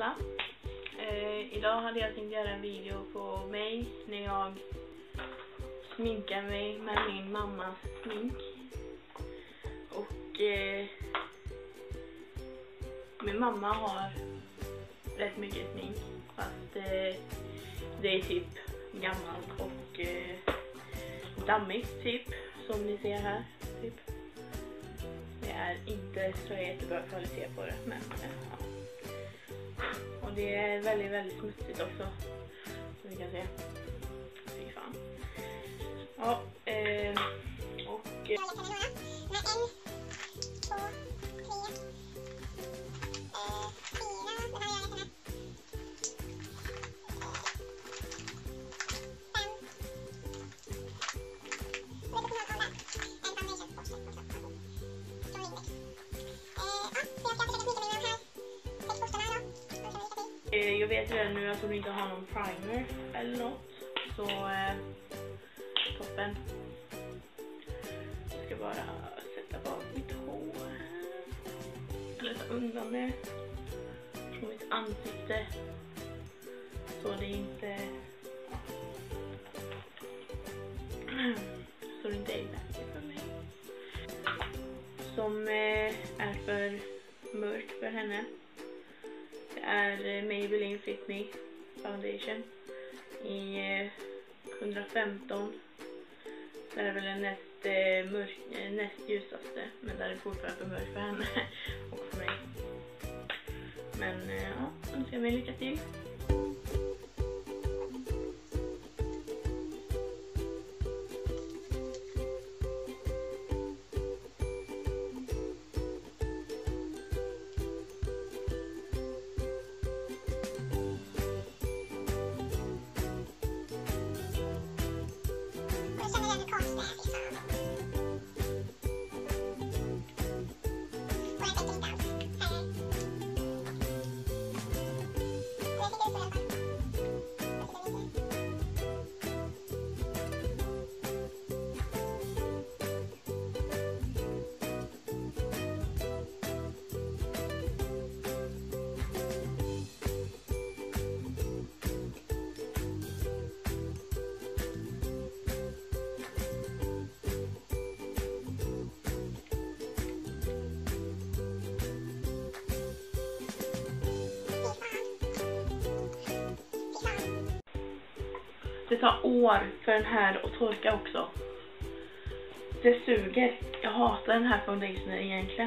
alla. Idag hade jag tänkt göra en video på mig när jag sminkar mig med min mammas smink. Och min mamma har rätt mycket smink, fast det är typ gammalt och dammigt typ, som ni ser här typ. Det är inte så jättebra kvalitet på det, men ja. Och det är väldigt, väldigt smutsigt också, som ni kan se. Fy fan. Ja, och jag vet redan nu att hon inte har någon primer eller något, så toppen. Jag ska bara sätta bak mitt hår, eller ta undan det från mitt ansikte, så det inte är märkligt för mig. Som är för mörk för henne. Det är Maybelline Fit Me Foundation i 115. Det är väl den näst ljusaste, men det är fortfarande för mörk för henne och för mig. Men ja, önskar mig lycka till. Det tar år för den här att torka också. Det suger. Jag hatar den här foundationen egentligen.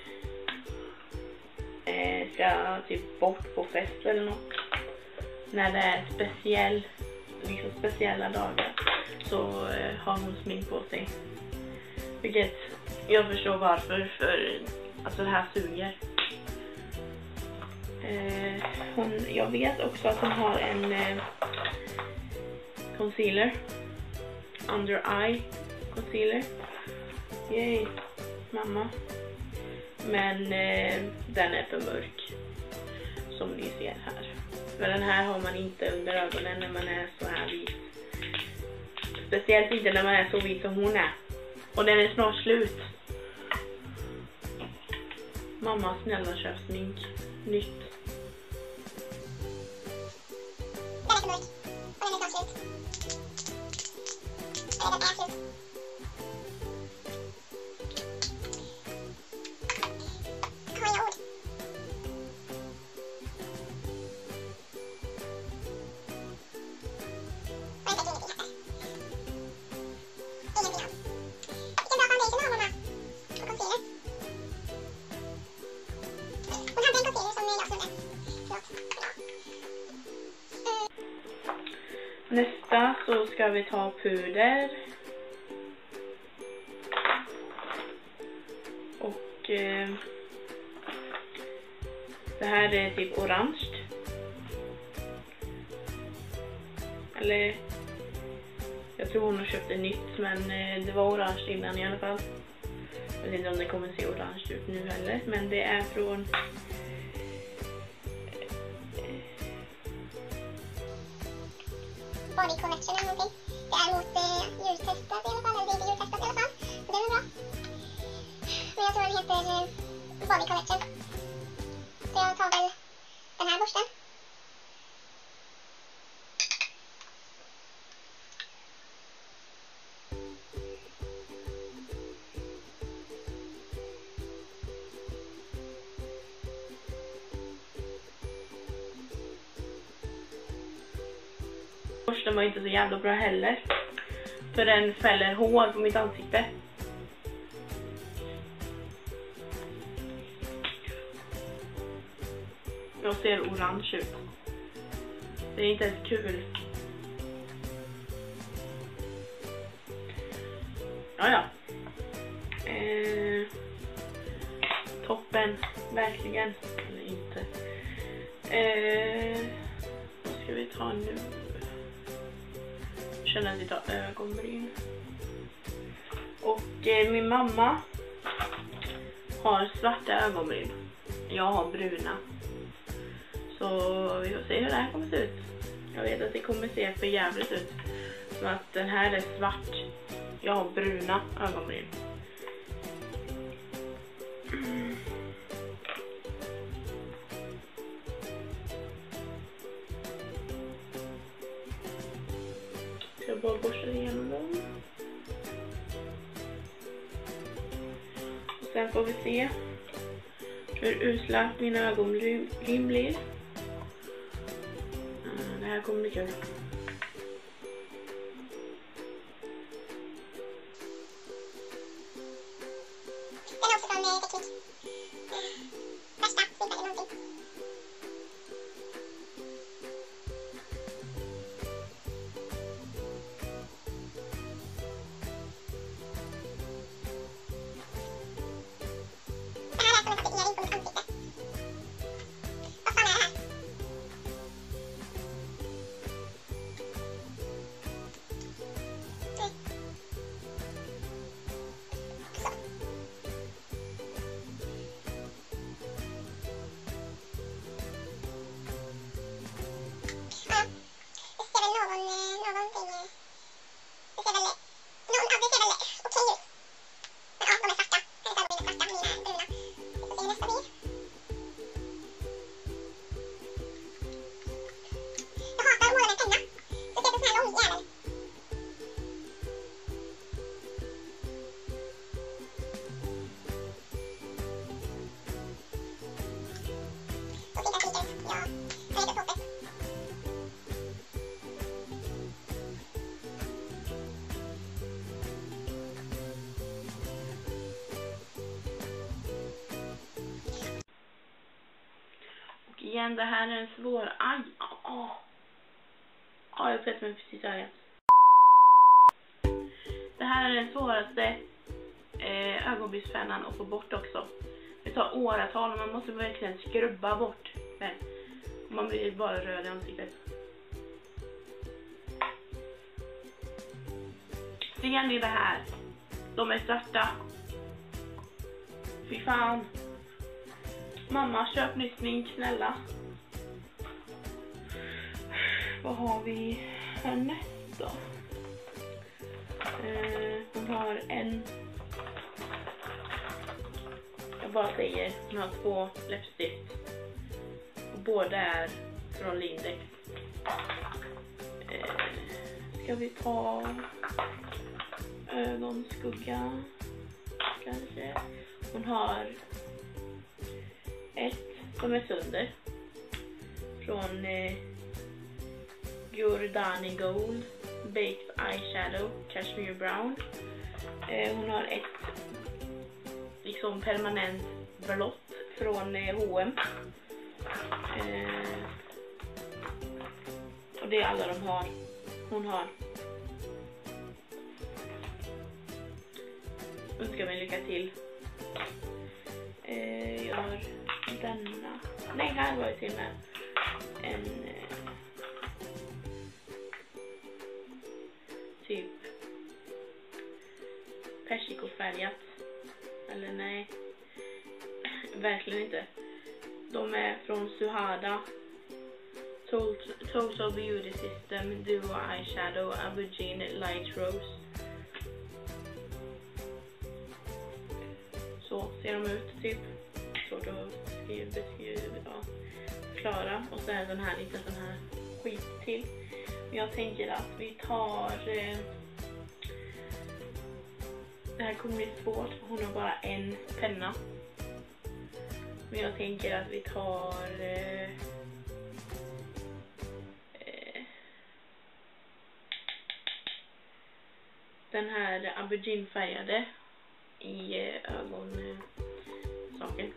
Ska typ bort på fest eller något. När det är speciella dagar så har hon smink på sig. Vilket jag förstår varför, för alltså det här suger. Jag vet också att hon har en concealer, under eye concealer. Yay, mamma. Men den är för mörk, som ni ser här. För den här har man inte under ögonen när man är så här vit. Speciellt inte när man är så vit som hon är. Och den är snart slut. Mamma, snälla köp smink. Nytt. Den är för mörk. Och den är snart slut. Nästa så ska vi ta puder. Och det här är typ orange. Eller jag tror hon har köpt det nytt, men det var orange innan i alla fall. Jag vet inte om det kommer se orange ut nu heller, men det är från Body Collection eller någonting. Det är mot djurtestat i alla fall, eller det är inte djurtestat i alla fall. Så det är bra. Men jag tror den heter Body Collection. Så jag tar väl den här borsten. Borsten var inte så jävla bra heller. För den fäller hår på mitt ansikte. Jag ser orange ut. Det är inte ens kul. Ja. Toppen. Verkligen. Eller inte. Vad ska vi ta nu? Jag känner att vi tar ögonbryn. Och min mamma har svarta ögonbryn. Jag har bruna. Så vi får se hur det här kommer se ut. Jag vet att det kommer se för jävligt ut. Så att den här är svart. Jag har bruna ögonbryn. Så jag bara borstar igenom dem. Och sen får vi se hur usla mina ögonbryn blir. Det här kommer bli kul. Igen, det här är en svår... Aj! Jag prätt mig precis här. Det här är den svåraste ögonbrynsfärnan att få bort också. Det tar åratal och man måste verkligen skrubba bort den. Man blir bara röd i ansiktet. Ser ni det här? De är svarta. Fy fan. Mamma, köp nytt smink, snälla. Vad har vi härnäst då? Hon har en... Jag bara säger, hon har 2 läppstift. Och båda är från Lindex. Ska vi ta ögonskugga? Kanske. Hon har ett som är sönder. Från Giordani Gold Baked Eyeshadow Cashmere Brown. Hon har ett liksom permanent blått från H&M. Och det är alla de har. Hon har. Önskar mig lycka till. Jag har denna. Nej, här var det till med en typ persikofärgat. Eller nej, verkligen inte. De är från Suhada. Total Beauty System Duo Eyeshadow Aubergine Light Rose. Så ser de ut typ. Svårt att beskriva. Klara. Och så är den här lite sån här skit till. Men jag tänker att vi tar... det här kommer bli svårt. Hon har bara en penna. Men jag tänker att vi tar... den här aubergine-färgade i ögonsaken.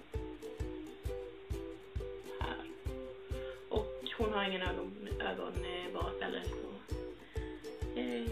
Här. Och hon har ingen ögonbas eller så. Yay.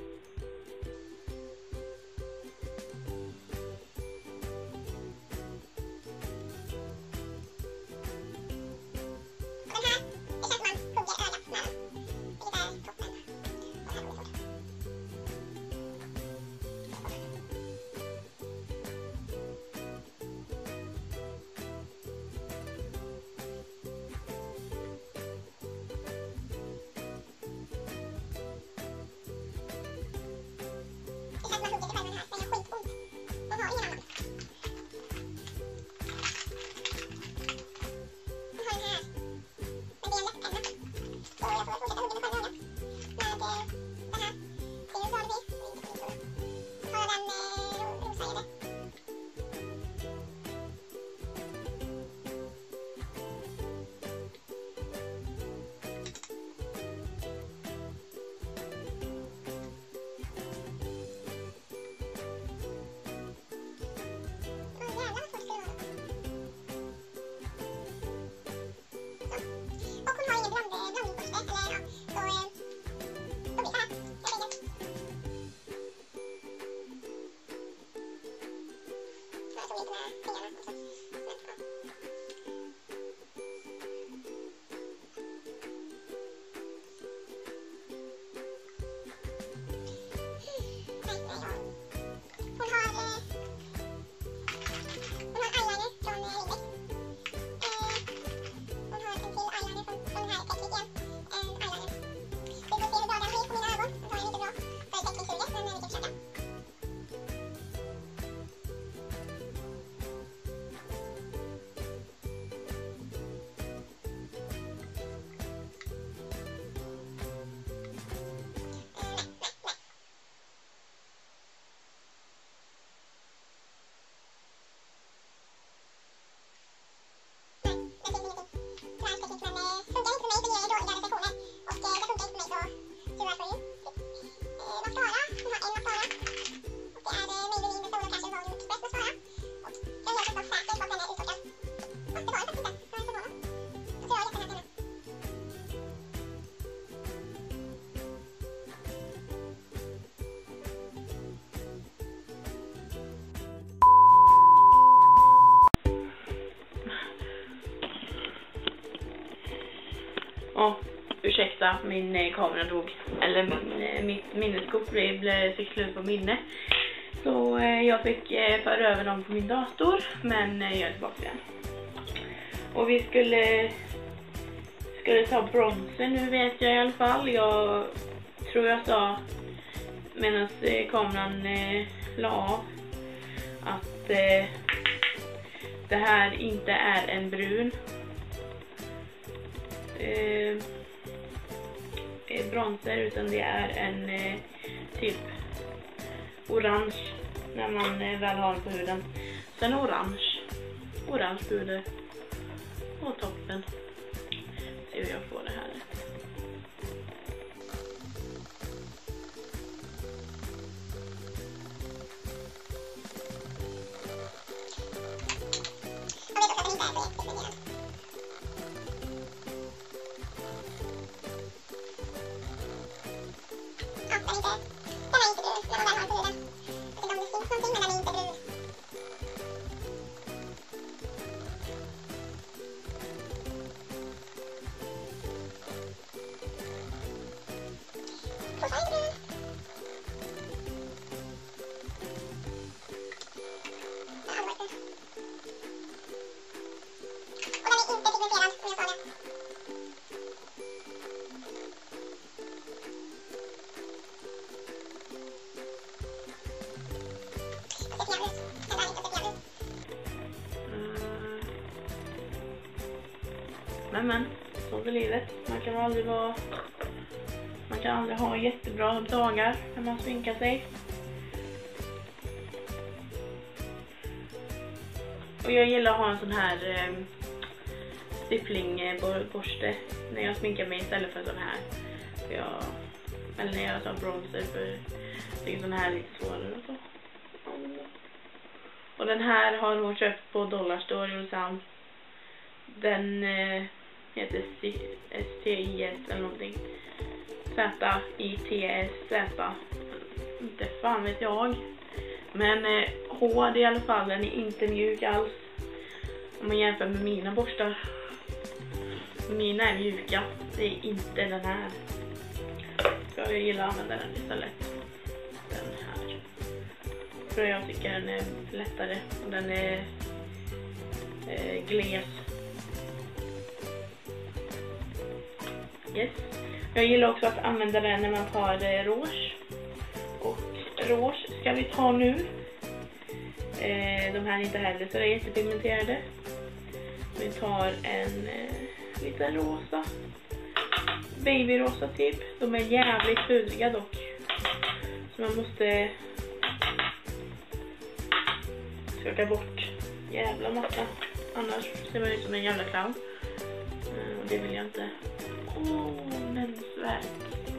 Ursäkta, min kamera dog. Eller mitt minneskort fick slut på minne. Så jag fick föra över dem på min dator. Men jag är tillbaka igen. Och vi skulle ta bronzer nu, vet jag i alla fall. Jag tror jag sa medan kameran la av att det här inte är en brun bronzer, utan det är en typ orange när man väl har på huden. Sen orange puder på toppen. Se hur jag får det här. Men så är livet. Man kan aldrig ha jättebra dagar när man sminkar sig. Och jag gillar att ha en sån här stippling-borste när jag sminkar mig istället för sån här. Eller när jag tar bronzer, för Det är sån här lite svårare och så. Och den här har hon köpt på Dollarstore i Ulricehamn. Den heter STIS eller någonting. ZITS. Inte fan vet jag. Men hård i alla fall. Den är inte mjuk alls. Om man jämför med mina borstar. Mina är mjuka. Det är inte den här. Så jag gillar att använda den istället. Den här. För jag tycker den är lättare. Och den är gles. Yes. Jag gillar också att använda den när man tar rouge. Och rouge ska vi ta nu. De här är inte heller så jättepigmenterade. Vi tar en liten rosa. Babyrosa typ. De är jävligt pudriga dock. Så man måste skaka bort jävla massa. Annars ser man ut som en jävla clown. Och det vill jag inte. Mensvärk.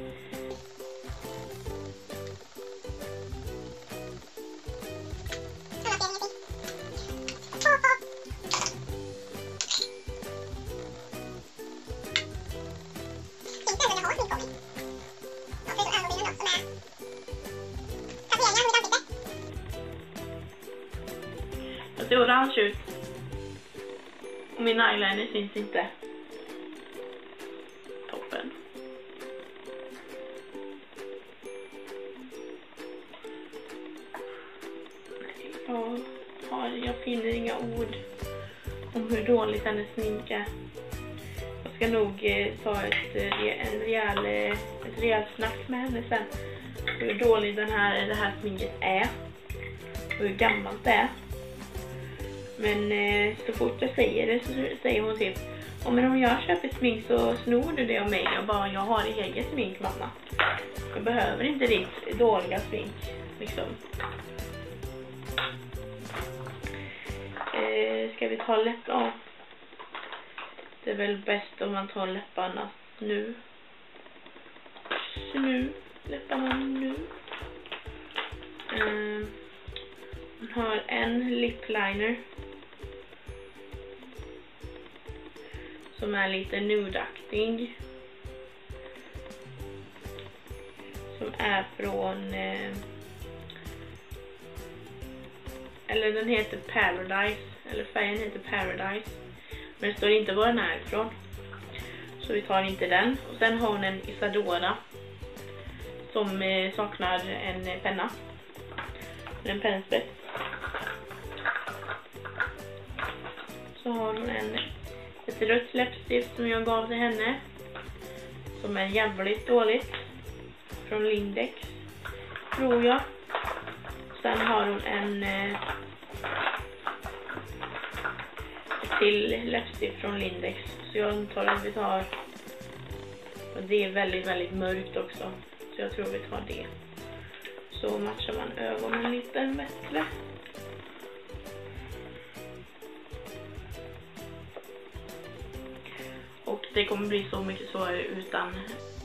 Jag ser orange ut. Och min eyeliner syns inte. Toppen. Jag finner inga ord om hur dåligt hennes smink är. Jag ska nog ta ett rejält snack med henne sen. Hur dålig det här sminket är. Och hur gammalt det är. Men så fort jag säger det så säger hon typ: men om jag köper smink så snor du det av mig. Jag har eget smink, mamma. Jag behöver inte ditt dåliga smink. Liksom. Ska vi ta läpparna? Det är väl bäst om man tar läpparna nu. Läpparna nu. Man har en lip liner. Som är lite nude-aktig. Som är från... eller den heter Paradise. Eller färgen heter Paradise. Men det står inte var den är ifrån. Så vi tar inte den. Och sen har hon en Isadora. Som saknar en penna. En pennspets. Så har hon ett rött läppstift som jag gav till henne. Som är jävligt dåligt. Från Lindex. Tror jag. Sen har hon ett till läppstift från Lindex. Så jag antar att vi tar... Och det är väldigt, väldigt mörkt också. Så jag tror vi tar det. Så matchar man ögonen lite bättre. Och det kommer bli så mycket svårare utan